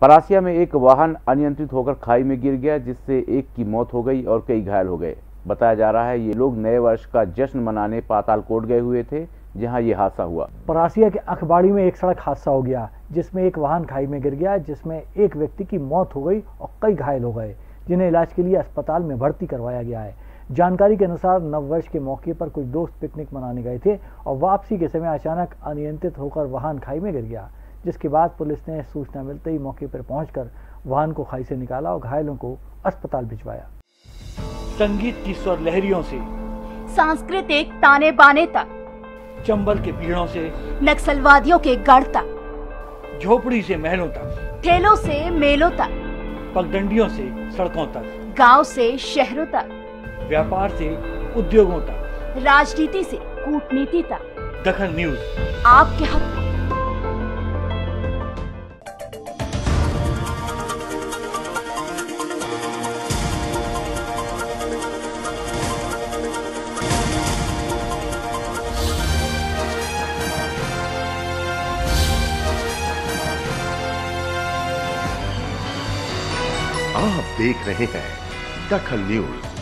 परासिया में एक वाहन अनियंत्रित होकर खाई में गिर गया, जिससे एक की मौत हो गई और कई घायल हो गए। बताया जा रहा है ये लोग नए वर्ष का जश्न मनाने पातालकोट गए हुए थे, जहां ये हादसा हुआ। परासिया के अखबाड़ी में एक सड़क हादसा हो गया, जिसमें एक वाहन खाई में गिर गया, जिसमें एक व्यक्ति की मौत हो गई और कई घायल हो गए, जिन्हें इलाज के लिए अस्पताल में भर्ती करवाया गया है। जानकारी के अनुसार नववर्ष के मौके पर कुछ दोस्त पिकनिक मनाने गए थे और वापसी के समय अचानक अनियंत्रित होकर वाहन खाई में गिर गया, जिसके बाद पुलिस ने सूचना मिलते ही मौके पर पहुंचकर वाहन को खाई से निकाला और घायलों को अस्पताल भिजवाया। संगीत की स्वर लहरियों से सांस्कृतिक ताने बाने तक, चंबल के पीड़ों से नक्सलवादियों के गढ़ तक, झोपड़ी से महलों तक, ठेलों से मेलों तक, पगडंडियों से सड़कों तक, गांव से शहरों तक, व्यापार से उद्योगों तक, राजनीति से कूटनीति तक, दखल न्यूज आपके हक में। आप देख रहे हैं दखल न्यूज।